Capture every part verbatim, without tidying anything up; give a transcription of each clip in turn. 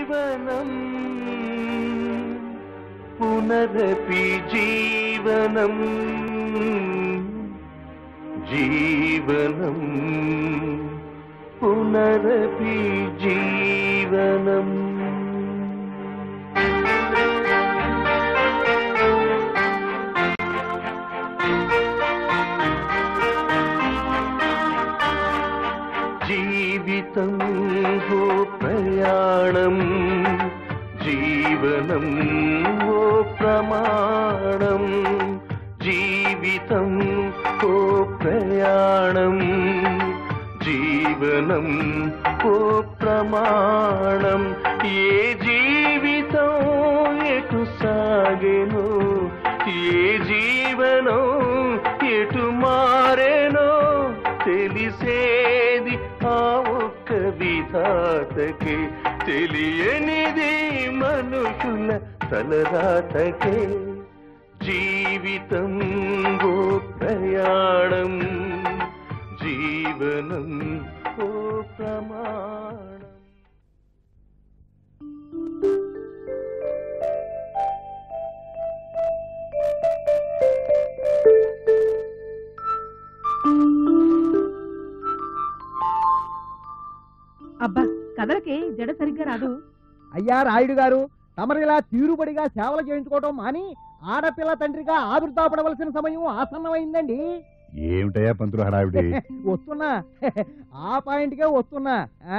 జీవనం పునరపి జీవనం జీవనం పునరపి జీవనం. జీవితం ఓ ప్రయాణం జీవనం ఓ ప్రమాణం జీవితం ఓ ప్రయాణం జీవనం ఓ ప్రమాణం. ఏ జీవితం ఎటు సాగెనో ఏ జీవనం ఎటు మారెనో తెలిసేది ఆ ఒక్క విధాతకే, తెలియనిది మనుషుల తలరాతకే. జీవితం ఓ ప్రయాణం జీవనం ఓ ప్రమాణం. అబ్బా కదలకే జడ సరిగ్గా రాదు. అయ్యా రాయుడు గారు, తమరిలా తీరుబడిగా సేవలు చేయించుకోవటం మాని ఆడపిల్ల తండ్రిగా ఆవిర్భావపడవలసిన సమయం ఆసన్నమైందండి. ఏమిటయ్యా పంతులు హడావిడి? వస్తున్నా, ఆ పాయింట్కే వస్తున్నా.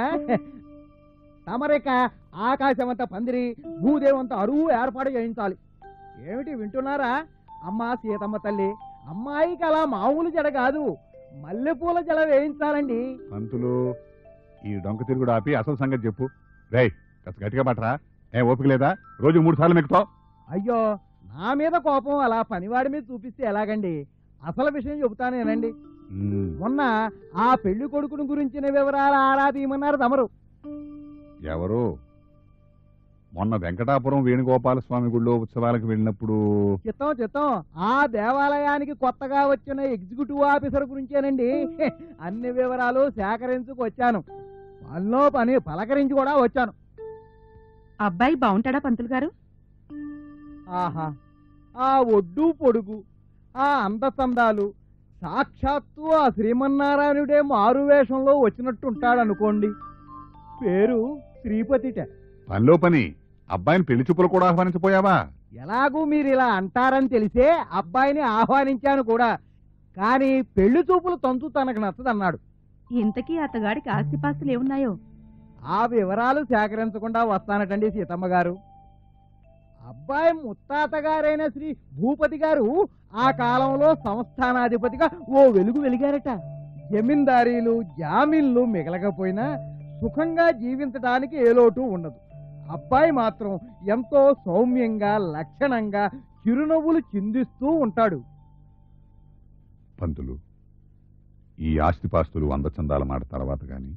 తమరిక ఆకాశమంత పందిరి భూదేవంత అరువు ఏర్పాటు చేయించాలి. ఏమిటి వింటున్నారా? అమ్మా సీతమ్మ తల్లి, అమ్మాయికి అలా మామూలు జడ కాదు, మల్లెపూల జడ వేయించాలండి. పంతులు, ఈ డొంక తిరుగుడు ఆపి అసలు సంగతి చెప్పు. రేయ్ కాస్త గట్టిగా పట్టరా, ఏం ఓపిక లేదా? రోజు మూడు సార్లు మెక్కుతావు. అయ్యో, నా మీద కోపం అలా పనివాడి మీద చూపిస్తే ఎలాగండి? అసలు విషయం చెబుతానేనండి. మొన్న ఆ పెళ్లి కొడుకుని గురించిన వివరాలు ఆరా తీయమన్నారు తమరు. ఎవరు? మొన్న వెంకటాపురం వేణుగోపాల స్వామి గుళ్ళో ఉత్సవాలకు వెళ్ళినప్పుడు. చిత్తం చిత్తం ఆ దేవాలయానికి కొత్తగా వచ్చిన ఎగ్జిక్యూటివ్ ఆఫీసర్ గురించేనండి. అన్ని వివరాలు సేకరించుకు వచ్చాను. పనిలో పని పలకరించి కూడా వచ్చాను. అబ్బాయి బాగుంటాడా పంతులు గారు? ఆహా, ఆ ఒడ్డు పొడుగు, ఆ అందచందాలు, సాక్షాత్తు ఆ శ్రీమన్నారాయణుడే మారువేషంలో వచ్చినట్టుంటాడనుకోండి. పేరు శ్రీపతిట. పనిలో పని అబ్బాయిని పెళ్లి చూపులు కూడా ఆహ్వానించిపోయావా? ఎలాగూ మీరు ఇలా అంటారని తెలిసే అబ్బాయిని ఆహ్వానించాను కూడా. కానీ పెళ్లి చూపులు తంతు తనకు నచ్చదన్నాడు. ఇంతకీ అతగాడికి ఆస్తిపాస్తులు ఏమున్నాయో? ఆ వివరాలు సేకరించకుండా వస్తానటండి సీతమ్మ గారు. అబ్బాయి ముత్తాత గారైన శ్రీ భూపతి గారు ఆ కాలంలో సంస్థానాధిపతిగా ఓ వెలుగు వెలిగారట. జమీందారీలు జామీన్లు మిగలకపోయినా సుఖంగా జీవించడానికి ఏ లోటు ఉండదు. అబ్బాయి మాత్రం ఎంతో సౌమ్యంగా లక్షణంగా చిరునవ్వులు చిందిస్తూ ఉంటాడు. పంతులు, ఈ ఆస్తిపాస్తులు అందచందాల మాట తర్వాత గాని,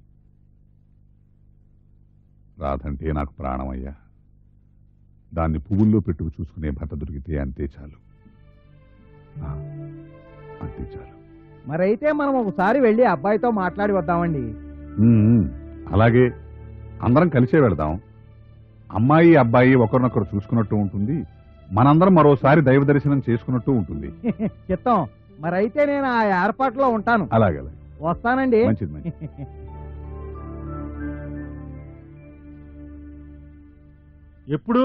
రాధంటే నాకు ప్రాణమయ్యా. దాన్ని పువ్వుల్లో పెట్టుకు చూసుకునే భర్త దొరికితే అంతే చాలు, అంతే చాలు. మరైతే మనం ఒకసారి వెళ్ళి అబ్బాయితో మాట్లాడి వద్దామండి. అలాగే, అందరం కలిసే వెళదాం. అమ్మాయి అబ్బాయి ఒకరినొకరు చూసుకున్నట్టు ఉంటుంది, మనందరం మరోసారి దైవ దర్శనం చేసుకున్నట్టు ఉంటుంది. చిత్తం, మరైతే నేను ఆ ఏర్పాట్లో ఉంటాను. అలాగే, వస్తానండి. మంచిది మంచిది. ఎప్పుడు?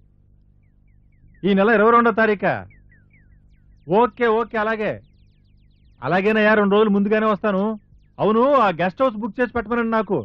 ఈ నెల ఇరవై రెండో తారీఖా? ఓకే ఓకే, అలాగే అలాగేనయ్యా, రెండు రోజులు ముందుగానే వస్తాను. అవును, ఆ గెస్ట్ హౌస్ బుక్ చేసి పెట్టమనండి నాకు.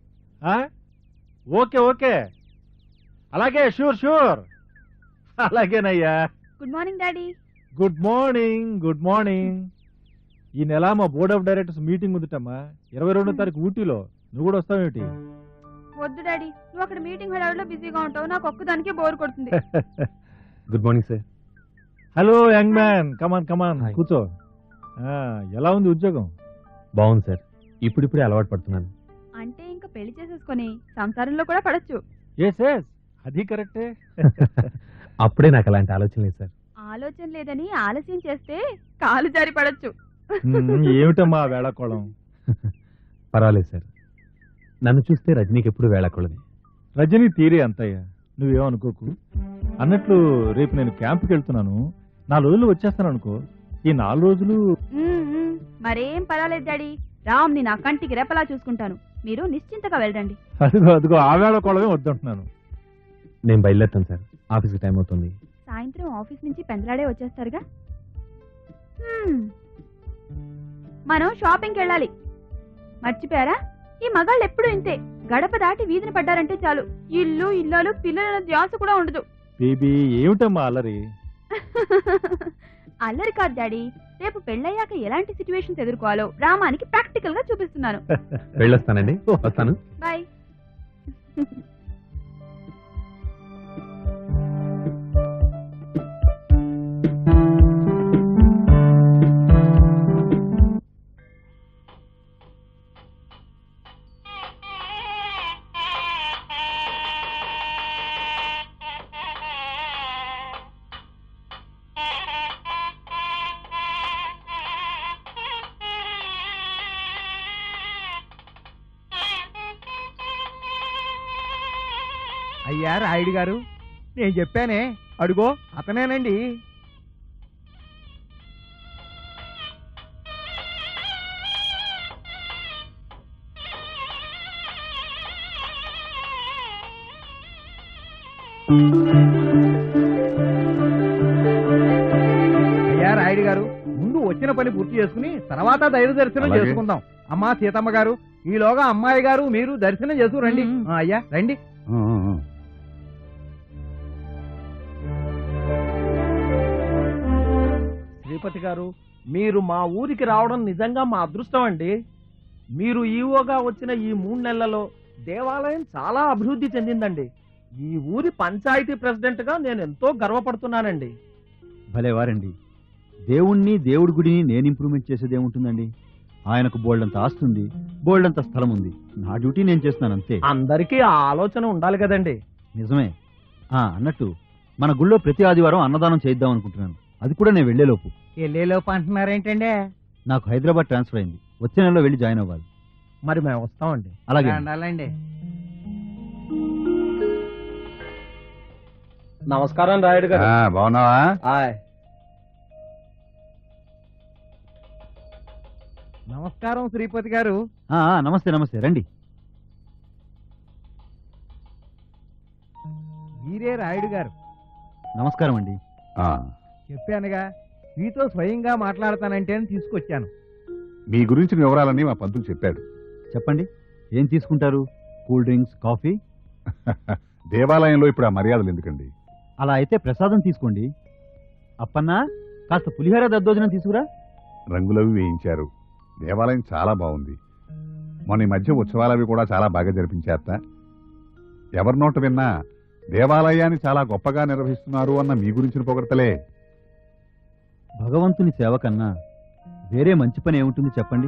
ఓకే ఓకే, అలాగే, షూర్ షూర్, అలాగేనయ్యా. Good morning daddy. Good morning good morning. ఈ నెల మా బోర్డ్ ఆఫ్ డైరెక్టర్స్ మీటింగ్ ఉందిటమ్మా, ఇరవై రెండో తారీఖు ఊటీలో. నువ్వు కూడా వస్తావేమిటి? వద్దు డాడీ, నువ్వు అక్కడ మీటింగ్ హడావుడిలో బిజీగా ఉంటావు, నాకు ఒక్కదానికే బోర్ కొడుతుంది. Good morning sir. Hello young man, come on come on, కూర్చో. ఎలా ఉంది ఉద్యోగం? బాగుంది సార్, ఇప్పుడిప్పుడే అలవాటు పడుతున్నాను. అంటే ఇంకా పెళ్లి చేసేసుకొని సంసారంలో కూడా పడచ్చు. ఎస్ ఎస్, అది కరెక్టే. అప్పుడే నాకు అలాంటి ఆలోచన లేదు సార్. ఆలోచన లేదని ఆలస్యం చేస్తే కాలు జారి పడచ్చు. ఏమిటమ్మా వేళాకోళం? పర్వాలేదు సార్, నన్ను చూస్తే రజనీకి ఎప్పుడు వేళాకోళమే. రజనీ తీరే అంతయ్య, నువ్వేమనుకోకు. అన్నట్లు రేపు నేను క్యాంప్కి వెళ్తున్నాను. నాలుగు రోజులు వచ్చేస్తాను అనుకో. ఈ నాలుగు రోజులు మ్మ్, మ్మ్. మరేం పర్వాలేదు డాడీ, రామ్ని నా కంటికి రెపలా చూసుకుంటాను. మీరు నిశ్చింతగా వెళ్ళండి. అదిగో అదిగో ఆవేళ కొడవే వద్దంటున్నాను. నేను బయలుదేరుతాను సార్, ఆఫీస్కి టైం అవుతుంది. సాయంత్రం ఆఫీస్ నుంచి పెందలాడే వచ్చేస్తారుగా. మ్మ్. మనం షాపింగ్కి వెళ్ళాలి. మర్చిపోయారా? ఈ మగాళ్ళు ఎప్పుడు ఇంతే, గడప దాటి వీధిని పడ్డారంటే చాలు, ఇల్లు ఇల్లాలు పిల్లల ధ్యాస కూడా ఉండదు. బేబీ ఏమిటమ్మా అల్లరి? అల్లరి కాదు డాడీ, రేపు పెళ్ళయ్యాక ఎలాంటి సిచ్యువేషన్స్ ఎదుర్కోవాలో రామానికి ప్రాక్టికల్ గా చూపిస్తున్నాను. వెళ్ళొస్తానండి, వస్తాను. బాయ్. అయ్యా రాయుడు గారు, నేను చెప్పానే, అడుగో అతనేనండి. అయ్యా రాయుడు గారు, ముందు వచ్చిన పని పూర్తి చేసుకుని తర్వాత దైవ దర్శనం అలాగే. చేసుకుందాం. అమ్మా సీతమ్మ గారు, ఈలోగా అమ్మాయి గారు మీరు దర్శనం చేసు రండి. మ్మ్. ఆ, అయ్యా రండి. ఆ, ఆ, ఆ. శ్రీపతి గారు, మీరు మా ఊరికి రావడం నిజంగా మా అదృష్టం అండి. మీరు ఈవోగా వచ్చిన ఈ మూడు నెలలలో దేవాలయం చాలా అభివృద్ధి చెందిందండి. ఈ ఊరి పంచాయతీ ప్రెసిడెంట్ గా నేను ఎంతో గర్వపడుతున్నానండి. భలేవారండి, దేవుణ్ణి దేవుడి గుడిని నేను ఇంప్రూవ్మెంట్ చేసేది ఏముంటుందండి? ఆయనకు బోల్డంత ఆస్తుంది, బోల్డంత స్థలం ఉంది. నా డ్యూటీ నేను చేస్తున్నాను అంతే. అందరికీ ఆ ఆలోచన ఉండాలి కదండి. నిజమే. ఆ అన్నట్టు మన గుళ్ళో ప్రతి ఆదివారం అన్నదానం చేద్దాం అనుకుంటున్నాను. అది కూడా నేను వెళ్లేలోపు. వెళ్ళేలోపు అంటున్నారేంటండి? నాకు హైదరాబాద్ ట్రాన్స్ఫర్ అయింది, వచ్చే నెలలో వెళ్ళి జాయిన్ అవ్వాలి. మరి మేము వస్తామండి. అలాగే. ఉండాలండి. నమస్కారం రాయుడు గారు. ఆ, బాగున్నావా? ఆయ్. నమస్కారం శ్రీపతి గారు. ఆ, ఆ, నమస్తే నమస్తే, రండి. వీరే రాయుడు గారు. నమస్కారం అండి. ఆ, చెప్పానుగా, మీతో స్వయంగా మాట్లాడతానంటే అని తీసుకొచ్చాను. మీ గురించిన వివరాలన్నీ మా పంతులు చెప్పాడు. చెప్పండి, ఏం తీసుకుంటారు? Cool drinks, coffee? దేవాలయంలో ఇప్పుడు ఆ మర్యాదలు ఎందుకండి? అలా అయితే ప్రసాదం తీసుకోండి. అప్పన్నా, కాస్త పులిహోర దద్దోజనం తీసుకురా. రంగులవి వేయించారు. దేవాలయం చాలా బాగుంది. మొన్న ఈ మధ్య ఉత్సవాలవి కూడా చాలా బాగా జరిపించారట. ఎవరి నోట విన్నా దేవాలయాన్ని చాలా గొప్పగా నిర్వహిస్తున్నారు అన్న మీ గురించిన పొగడతలే. భగవంతుని సేవ కన్నా వేరే మంచి పని ఏముంటుంది చెప్పండి?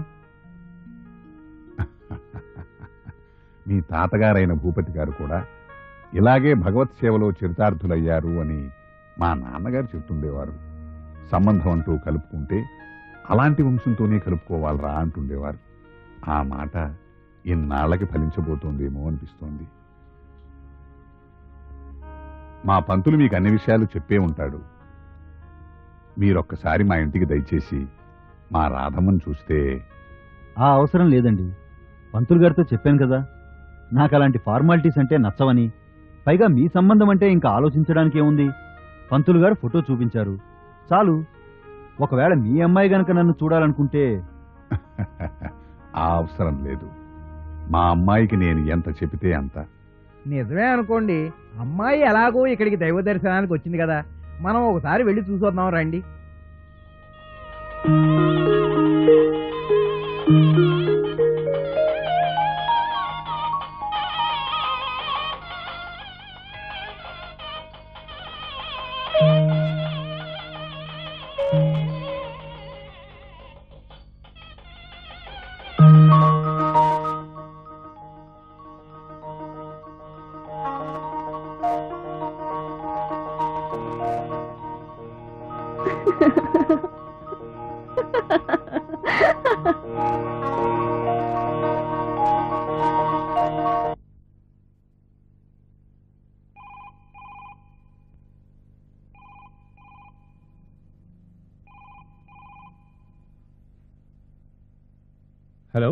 మీ తాతగారైన భూపతి గారు కూడా ఇలాగే భగవత్ సేవలో చరితార్థులయ్యారు అని మా నాన్నగారు చెప్తుండేవారు. సంబంధం అంటూ కలుపుకుంటే అలాంటి వంశంతోనే కలుపుకోవాలరా అంటుండేవారు. ఆ మాట ఇన్నాళ్లకి ఫలించబోతోందేమో అనిపిస్తోంది. మా పంతులు మీకు అన్ని విషయాలు చెప్పే ఉంటాడు. మీరొక్కసారి మా ఇంటికి దయచేసి మా రాధమ్మను చూస్తే. ఆ అవసరం లేదండి, పంతులు గారితో చెప్పాను కదా, నాకు అలాంటి ఫార్మాలిటీస్ అంటే నచ్చవని. పైగా మీ సంబంధం అంటే ఇంకా ఆలోచించడానికి ఏముంది? పంతులు గారు ఫోటో చూపించారు చాలు. ఒకవేళ మీ అమ్మాయి గనక నన్ను చూడాలనుకుంటే. ఆ అవసరం లేదు. మా అమ్మాయికి నేను ఎంత చెబితే అంత. నిజమే అనుకోండి, అమ్మాయి ఎలాగో ఇక్కడికి దైవ దర్శనానికి వచ్చింది కదా, మనం ఒకసారి వెళ్ళి చూసొద్దాం రండి. హలో,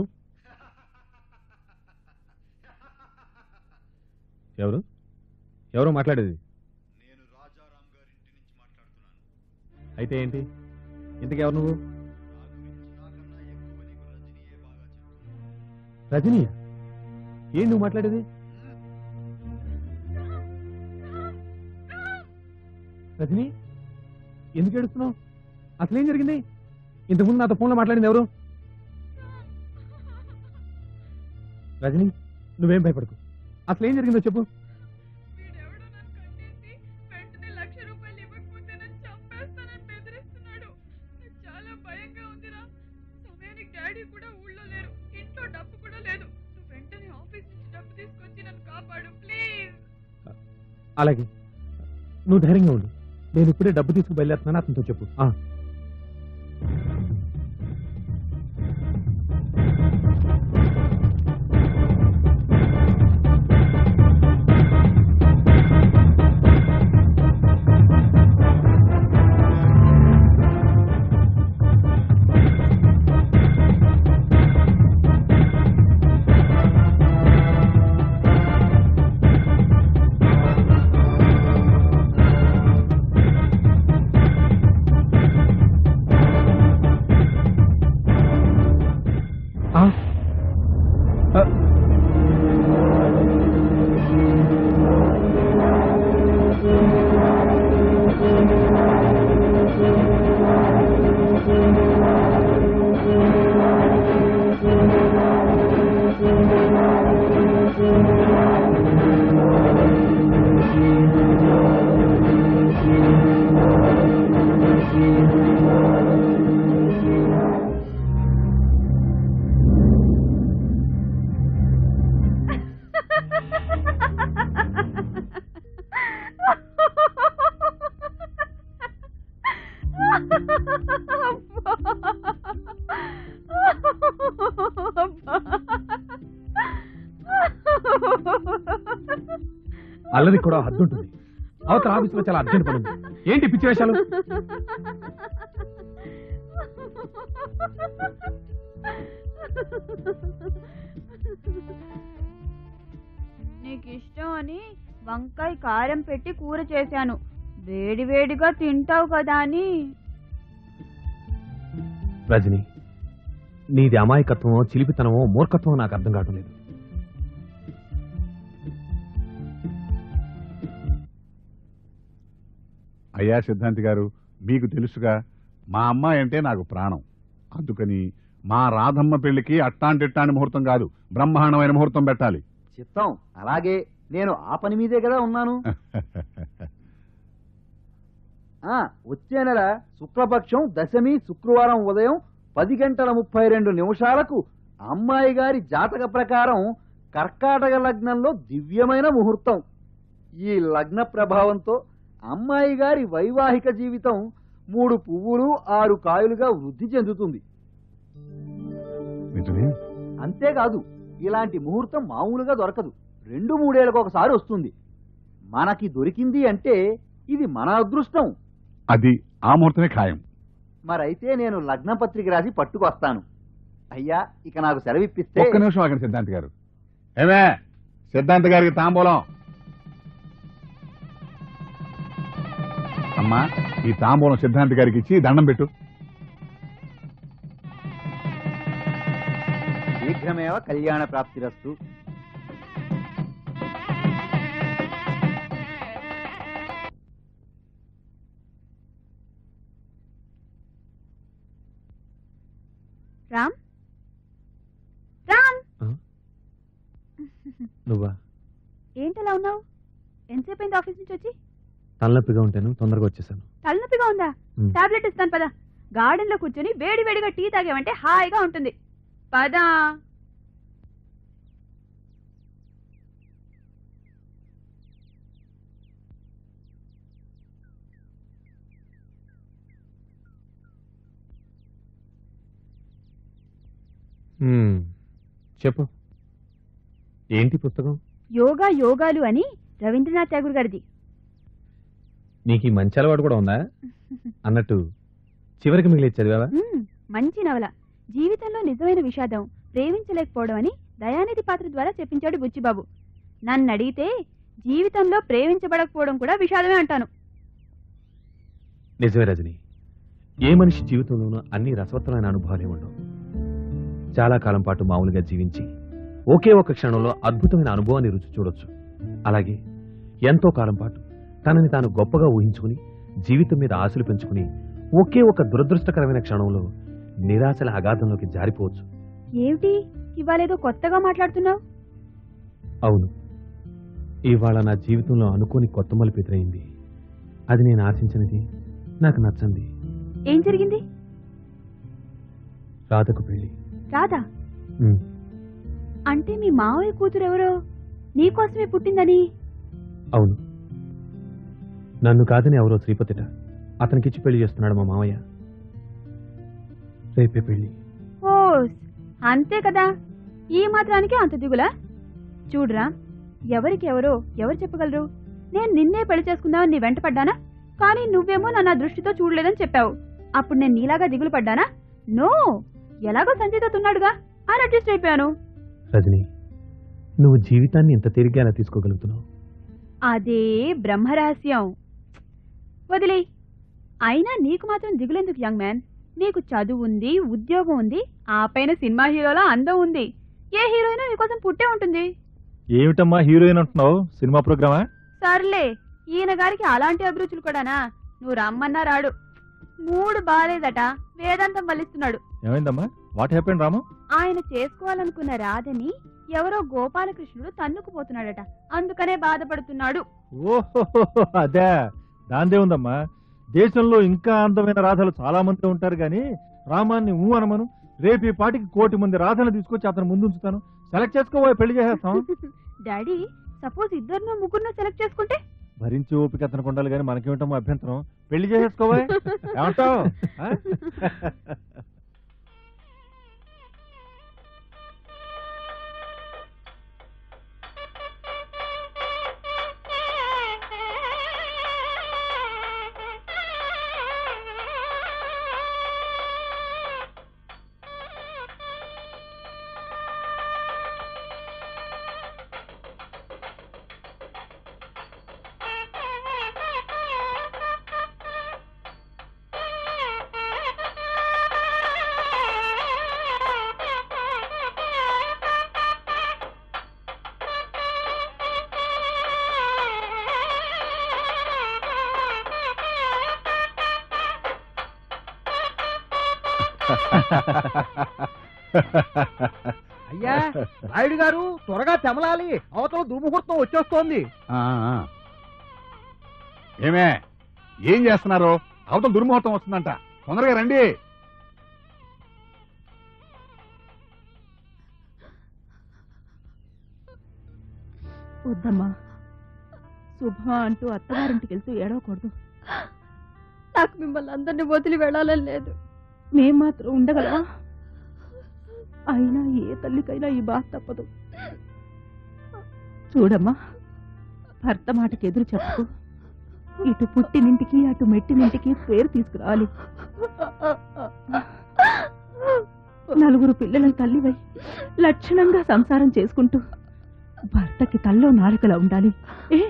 ఎవరు ఎవరు మాట్లాడేది? నేను రాజారాం గారి ఇంటి నుంచి మాట్లాడుతున్నాను. అయితే ఏంటి? ఇంతకు ఎవరు నువ్వు? నా గురించి నాకన్నా ఎక్కువ నీకు రజనీయే బాగా చెప్తుంది. రజనీ? ఏం నువ్వు మాట్లాడేది? రజనీ, ఎందుకు ఏడుస్తున్నావు? అసలేం జరిగింది? ఇంతకుముందు నాతో ఫోన్లో మాట్లాడింది ఎవరు? రజనీ, నువ్వేం భయపడకు. అసలేం జరిగిందో చెప్పు. అలాగే, నువ్వు ధైర్యంగా ఉండు. నేను ఇప్పుడే డబ్బు తీసుకు బయలుదేరుతున్నాను, అతనితో చెప్పు. ఆ. అల్లది కూడా హద్దు ఉంటుంది. అవతల ఆఫీసులో చాలా అర్జెంట్ పని ఉంది. ఏంటి పిచ్చి వేషాలు? నీకు ఇష్టం అని వంకాయ కారం పెట్టి కూర చేశాను. వేడి వేడిగా తింటావు కదా అని. రజని, నీది అమాయకత్వమో చిలిపితనమో మూర్ఖత్వమో నాకు అర్థం కావటం లేదు. అయ్యా సిద్ధాంతి గారు, మీకు తెలుసుగా మా అమ్మాయి అంటే నాకు ప్రాణం. అందుకని మా రాధమ్మ పెళ్లికి అట్టాంటిట్టాంటి ముహూర్తం కాదు, బ్రహ్మాండమైన ముహూర్తం పెట్టాలి. చిత్తం. అలాగే, నేను ఆ పని మీదే కదా ఉన్నాను. ఆ వచ్చే నెల శుక్లపక్షం దశమి శుక్రవారం ఉదయం పది గంటల ముప్పై రెండు నిమిషాలకు అమ్మాయి గారి జాతక ప్రకారం కర్కాటక లగ్నంలో దివ్యమైన ముహూర్తం. ఈ లగ్న ప్రభావంతో అమ్మాయి గారి వైవాహిక జీవితం మూడు పువ్వులు ఆరు కాయలుగా వృద్ధి చెందుతుంది. అంతేకాదు, ఇలాంటి ముహూర్తం మామూలుగా దొరకదు. రెండు మూడేళ్లకు ఒకసారి వస్తుంది. మనకి దొరికింది అంటే ఇది మన అదృష్టం. అది ఆ ముహూర్తమే ఖాయం. మరైతే నేను లగ్న పత్రిక రాసి పట్టుకొస్తాను. అయ్యా, ఇక నాకు సెలవిప్పిస్తే. ఒక్క నిమిషం ఆగండి సిద్ధాంతి గారు. ఏమే, సిద్ధాంతి గారికి తాంబూలం. అమ్మా, ఈ తాంబూలం సిద్ధాంతి గారికి ఇచ్చి దండం పెట్టు. శీఘ్రమేవ కళ్యాణ ప్రాప్తిరస్తు. రామ్ రామ్, నువ్వా? ఏంటలా ఉన్నావు? ఎంతసేపు అయింది ఆఫీస్ నుంచి వచ్చి? తలనొప్పిగా ఉంటాను, తొందరగా వచ్చేసాను. తలనొప్పిగా ఉందా? టాబ్లెట్ ఇస్తాను పదా. గార్డెన్ లో కూర్చొని వేడి వేడిగా టీ తాగామంటే హాయిగా ఉంటుంది. పదా. చెప్పు, ఏంటి పుస్తకం? యోగా యోగాలు అని రవీంద్రనాథ్ ఠాగూర్ గారిది. నీకు ఈ మంచి అలవాటు కూడా ఉందా? అన్నట్టు చివరికి మిగిలి చదివావా? మంచి నవల. జీవితంలో నిజమైన విషాదం, ప్రేమించలేకపోవడం అని దయానిధి పాత్ర ద్వారా చెప్పించాడు బుచ్చిబాబు. నన్ను అడిగితే జీవితంలో ప్రేమించబడకపోవడం కూడా విషాదమే అంటాను. నిజమే రజని, ఏ మనిషి జీవితంలోనూ అన్ని రసవత్తమైన అనుభవాలే ఉండవు. చాలా కాలం పాటు మామూలుగా జీవించి ఒకే ఒక క్షణంలో అద్భుతమైన అనుభవాన్ని రుచి చూడొచ్చు. అలాగే ఎంతో కాలం పాటు తనని తాను గొప్పగా ఊహించుకుని జీవితం మీద ఆశలు పెంచుకుని ఒకే ఒక దురదృష్టకరమైన క్షణంలో నిరాశల అగాధంలోకి జారిపోవచ్చు. ఏమిటి ఇవాళేదో కొత్తగా మాట్లాడుతున్నావు? అవును, ఇవాళ నా జీవితంలో అనుకోని కొత్త మలుపు ఎదురైంది. అది నేను ఆశించినది, నాకు నచ్చంది. ఏం జరిగింది? రాధకు పెళ్లి. రాధా? ఉమ్, అంటే మీ మావయ్య కూతురు ఎవరో నీకోసమే పుట్టిందని? అవును, నన్ను కాదని ఎవరో శ్రీపతిట అతనికిచ్చి పెళ్లి చేస్తున్నాడు మా మావయ్య. రేపే పెళ్లి. ఓ అంతే కదా, ఈ మాత్రానికి అంత దిగులా? చూడరా, ఎవరికి ఎవరో ఎవరు చెప్పగలరు? నేను నిన్నే పెళ్లి చేసుకుందామని నీ వెంట పడ్డానా? కానీ నువ్వేమో నన్ను దృష్టితో చూడలేదని చెప్పావు. అప్పుడు నేను నీలాగా దిగులు పడ్డానా? నో, ఎలాగో సంజయ్తో ఉన్నాడుగా అని అడ్జస్ట్ అయిపోయాను. రజని, నువ్వు జీవితాన్ని ఎంత తేలిగ్గా ఎలా తీసుకోగలుగుతున్నావు? అదే బ్రహ్మరహస్యం. వదిలే. అయినా నీకు మాత్రం దిగులేందుకు యంగ్ మ్యాన్? నీకు చదువు ఉంది, ఉద్యోగం ఉంది, ఆ పైన సినిమా హీరోలా అందం ఉంది. ఏ హీరోయిన్ నీకోసం పుట్టే ఉంటుంది. ఏమిటమ్మా హీరోయిన్ అంటున్నావు? సినిమా ప్రోగ్రామా? సర్లే, ఈయన గారికి అలాంటి అభిరుచులు కూడానా? నువ్వు రమ్మన్నా రాడు. మూడు బాలేదట, వేదాంతం వల్లిస్తున్నాడు. ఏమైందమ్మా? What happened Ramu? ఆయన చేసుకోవాలనుకున్న రాధని ఎవరో గోపాలకృష్ణుడు తన్నుకుపోతున్నాడట, అందుకనే బాధపడుతున్నాడు. ఓహో, అదే. దాందే ఉందమ్మా. దేశంలో ఇంకా అందమైన రాధలు చాలా మంది ఉంటారు గాని రామాన్ని ఊ అనమను. రేపు ఈ పాటికి కోటి మంది రాధలు తీసుకొచ్చి అతను ముందు ఉంచుతాను. సెలెక్ట్ చేసుకోబోయే పెళ్లి చేసేస్తాం. డాడీ, సపోజ్ ఇద్దరినో ముగ్గురునో సెలెక్ట్ చేసుకుంటే? భరించి ఓపిక అతనికి ఉండాలి కానీ మనకేమిటమ్మా అభ్యంతరం? పెళ్లి చేసేసుకోబోయే ఏమంటావు? అయ్యా రాయుడు గారు, త్వరగా తెమలాలి, అవతల దుర్ముహూర్తం వచ్చేస్తోంది. ఆ, ఆ. ఏమే, ఏం చేస్తున్నారు? అవతల దుర్ముహూర్తం వస్తుందంట, తొందరగా రండి. వద్దమ్మా, శుభమా అంటూ అత్తగారింటికి వెళ్తూ ఏడవకూడదు. నాకు మిమ్మల్ని అందరినీ వదిలి వెళ్ళాలని లేదు. మేం మాత్రం ఉండగలవా? అయినా ఏ తల్లికైనా ఈ బాధ తప్పదు. చూడమ్మా, భర్త మాటకి ఎదురు చెప్పకు. ఇటు పుట్టినింటికి అటు మెట్టినింటికి పేరు తీసుకురావాలి. నలుగురు పిల్లల తల్లివై లక్షణంగా సంసారం చేసుకుంటూ భర్తకి తల్లో నాలుకలా ఉండాలి. ఏ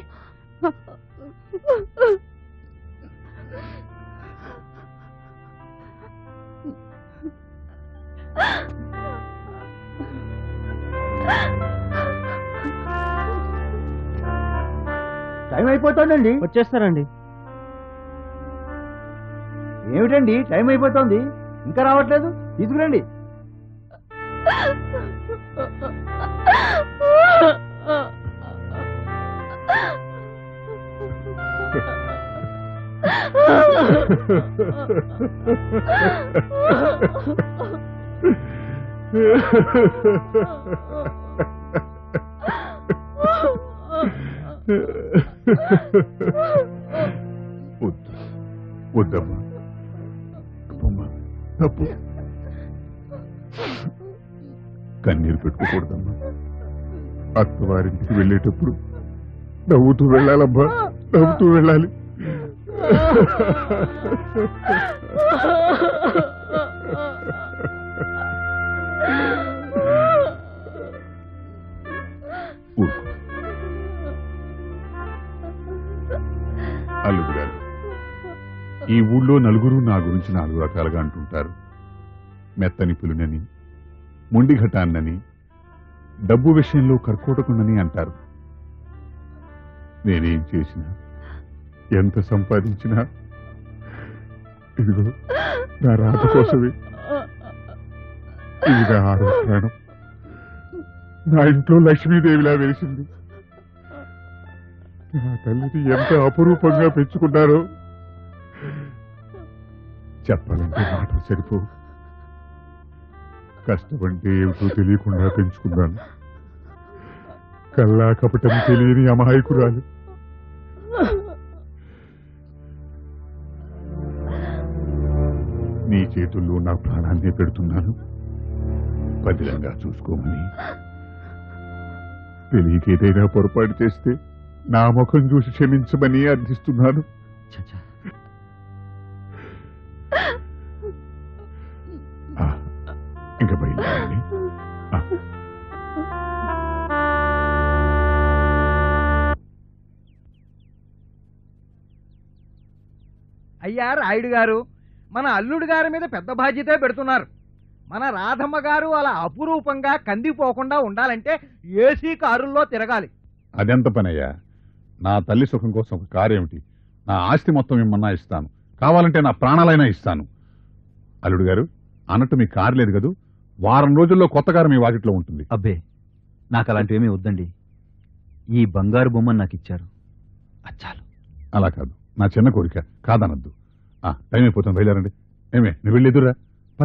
టైం అయిపోతుందండి. వచ్చేస్తారండి. ఏమిటండి టైం అయిపోతుంది, ఇంకా రావట్లేదు? తీసుకురండి. వద్దమ్మా, తప్పమ్మా, తప్పు. కన్నీరు పెట్టుకోకూడదమ్మా. అత్తవారింటికి వెళ్ళేటప్పుడు నవ్వుతూ వెళ్ళాలమ్మా, నవ్వుతూ వెళ్ళాలి. అల్లుడు గారు, ఈ ఊళ్ళో నలుగురు నా గురించి నాలుగు రకాలుగా అంటుంటారు. మెత్తని పులునని, మొండి ఘటాన్నని, డబ్బు విషయంలో కర్కోటకుండని అంటారు. నేనేం చేసినా, ఎంత సంపాదించినా ఇదిగో నా రాత కోసమే. ఇది ఆరో ప్రాణం, నా ఇంట్లో లక్ష్మీదేవిలా వెలిసింది. నా తల్లిని ఎంత అపురూపంగా పెంచుకున్నారో చెప్పాలంటే మాటలు సరిపోవు. కష్టమంటే ఏమిటో తెలియకుండా పెంచుకున్నాను. కల్లా కపటం తెలియని అమాయకురాలు. నీ చేతుల్లో నా ప్రాణాన్ని పెడుతున్నాను, పదిలంగా చూసుకోమని. తెలియకేదైనా పొరపాటు చేస్తే నా ముఖం చూసి క్షమించమని అర్థిస్తున్నాను. ఇంకా బయలుదేరండి. అయ్యా రాయుడు గారు, మన అల్లుడు గారి మీద పెద్ద బాధ్యతే పెడుతున్నారు. మన రాధమ్మ గారు అలా అపురూపంగా కందిపోకుండా ఉండాలంటే ఏసీ కారుల్లో తిరగాలి. అదెంత పనయ్యా? నా తల్లి సుఖం కోసం ఒక కారేమిటి, నా ఆస్తి మొత్తం ఏమన్నా ఇస్తాను, కావాలంటే నా ప్రాణాలైనా ఇస్తాను. అల్లుడు గారు, అన్నట్టు మీ కారు లేదు కదూ, వారం రోజుల్లో కొత్త కారు మీ వాకిట్లో ఉంటుంది. అబ్బే, నాకు అలాంటివేమీ వద్దండి. ఈ బంగారు బొమ్మను నాకు ఇచ్చారు, అచ్చాలు. అలా కాదు, నా చిన్న కోరిక, కాదనద్దు. టైం అయిపోతుంది, బయలుదేరండి. ఏమే, నువ్వు వెళ్ళేదురా, పద.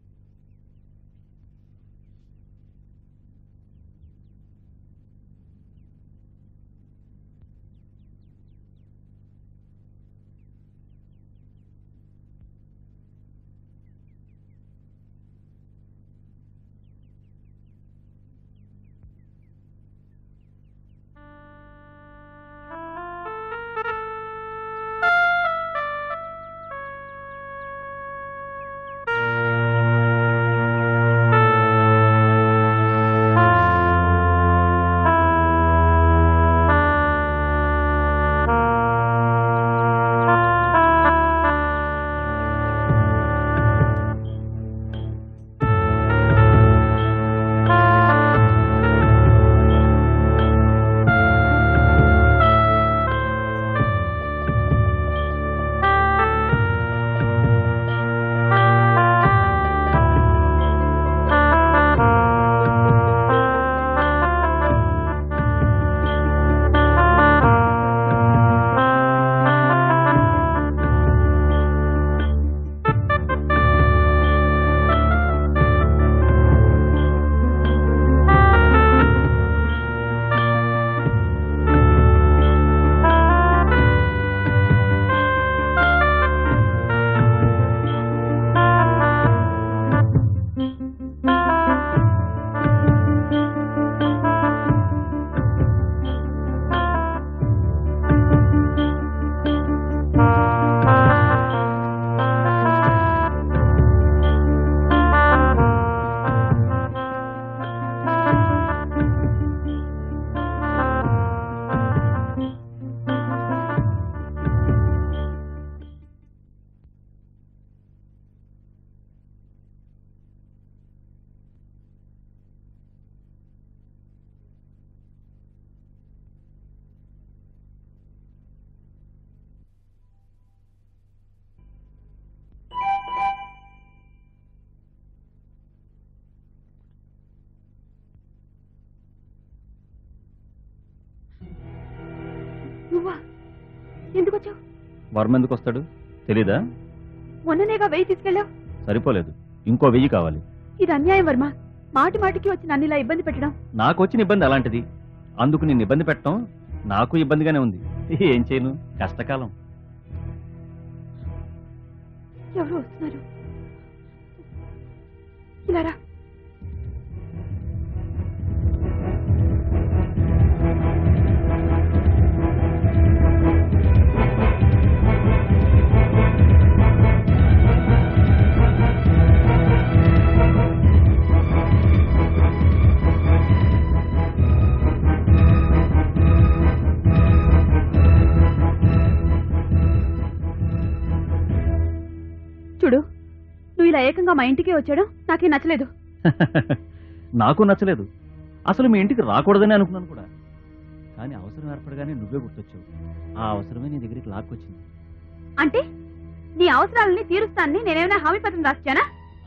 ఎందుకు వచ్చావు? వర్మ ఎందుకు వస్తాడు తెలీదా? మొన్ననేగా వెయ్యి తీసుకెళ్ళావు. సరిపోలేదు, ఇంకో వెయ్యి కావాలి. ఇది అన్యాయం వర్మ. మాటి మాటికి వచ్చి నన్ను ఇలా ఇబ్బంది పెట్టడం. నాకు వచ్చిన ఇబ్బంది అలాంటిది, అందుకు నిన్ను ఇబ్బంది పెట్టడం నాకు ఇబ్బందిగానే ఉంది. ఏం చేయను, కష్టకాలం. ఎవరు వస్తున్నారు? ఇలా రా. చూడు, నువ్వు ఇలా ఏకంగా మా ఇంటికి వచ్చాడం నాకేం నచ్చలేదు. నాకు నచ్చలేదు. అసలు మీ ఇంటికి రాకూడదని అనుకున్నాను కూడా. కానీ అవసరం ఏర్పడగానే నువ్వే గుర్తొచ్చావు. ఆ అవసరమే నీ దగ్గరికి లాక్కొచ్చింది. అంటే నీ అవసరాలని తీరుస్తానని నేనేమైనా హామీ పత్రం రాసిచ్చానా?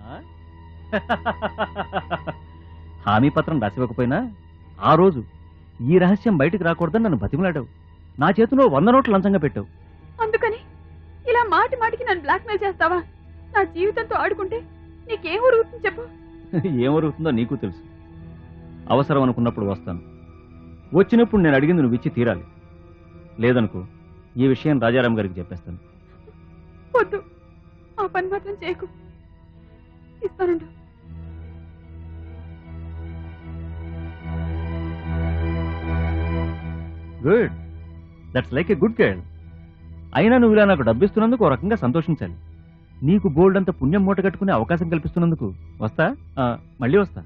హామీ పత్రం రాసివ్వకపోయినా ఆ రోజు ఈ రహస్యం బయటికి రాకూడదని నన్ను బతిమలాడావు. నా చేతిలో వంద నోట్లు లంచంగా పెట్టావు. అందుకని ఇలా మాటి మాటికి నన్ను బ్లాక్మెయిల్ చేస్తావా? నా జీవితంతో ఆడుకుంటే నీకేం ఉరుగుతుంది చెప్పు. ఏమరుగుతుందో నీకు తెలుసు. అవసరం అనుకున్నప్పుడు వస్తాను. వచ్చినప్పుడు నేను అడిగింది నువ్వు ఇచ్చి తీరాలి. లేదనుకో ఈ విషయం రాజారాం గారికి చెప్పేస్తాను. వద్దు, ఆ పని మాత్రం చేయకు. ఇస్తానంట. Good, that's like a good girl. అయినా నువ్వు ఇలా నాకు డబ్బిస్తున్నందుకు ఓ రకంగా సంతోషించాలి. నీకు బోల్డ్ అంత పుణ్యం మూట కట్టుకునే అవకాశం కల్పిస్తున్నందుకు వస్తా, మళ్ళీ వస్తా.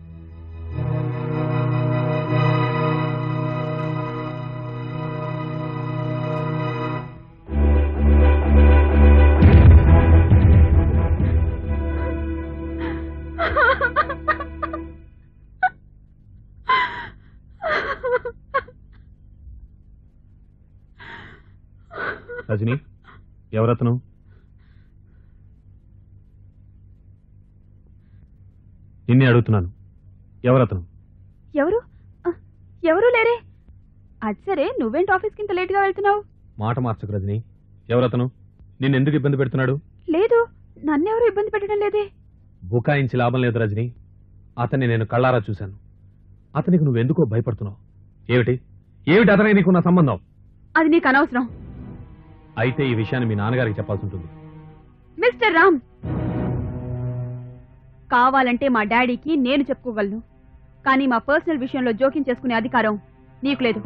రజని, ఎవరతను? నిన్నే అడుగుతున్నాను, ఎవరతను? ఎవరు ఎవరు లేరే. అది సరే, నువ్వేంటి ఆఫీస్కి ఇంత లేట్గా వెళ్తున్నావు? మాట మార్చకు రజని. ఎవరతను? నిన్నెందుకు ఇబ్బంది పెడుతున్నాడు? లేదు, నన్నెవరు ఇబ్బంది పెట్టడం లేదే. బుకాయించి లాభం లేదు రజని. అతన్ని నేను కళ్ళారా చూశాను. అతనికి నువ్వెందుకో భయపడుతున్నావు. ఏమిటి ఏమిటి అతనికి నీకున్న సంబంధం? అది నీకు అనవసరం. అయితే ఈ విషయాన్ని మీ నాన్నగారికి చెప్పాల్సి ఉంటుంది. మిస్టర్ రామ్, కావాలంటే మా డాడీకి నేను చెప్పుకోగలను, కానీ మా పర్సనల్ విషయంలో జోక్యం చేసుకునే అధికారం నీకు లేదు.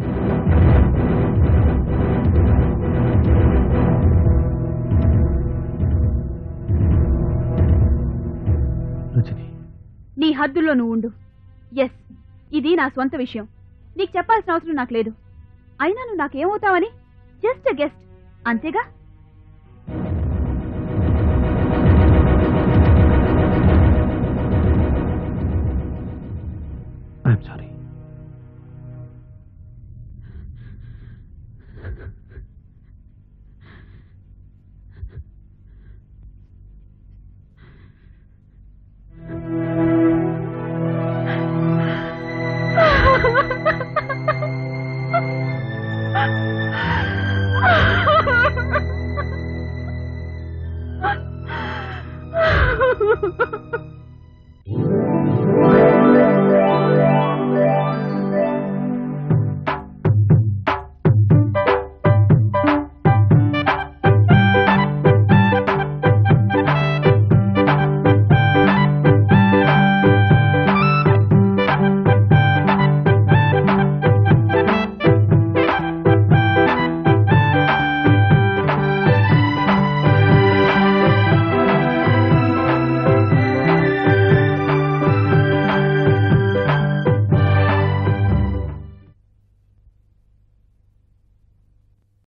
నీ హద్దుల్లో నువ్వు ఉండు. ఎస్, ఇది నా స్వంత విషయం. నీకు చెప్పాల్సిన అవసరం నాకు లేదు. అయినా నువ్వు నాకేమవుతావని జస్ట్ గెస్ట్ అంతేగా.